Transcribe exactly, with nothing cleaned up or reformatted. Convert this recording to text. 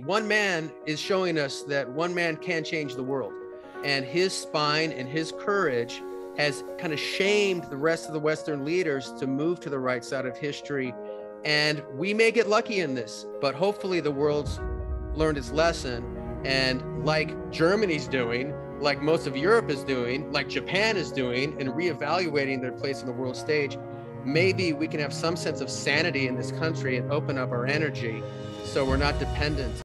one man is showing us that one man can change the world. And his spine and his courage has kind of shamed the rest of the Western leaders to move to the right side of history. And we may get lucky in this, but hopefully the world's learned its lesson. And like Germany's doing, like most of Europe is doing, like Japan is doing, and reevaluating their place on the world stage, maybe we can have some sense of sanity in this country and open up our energy so we're not dependent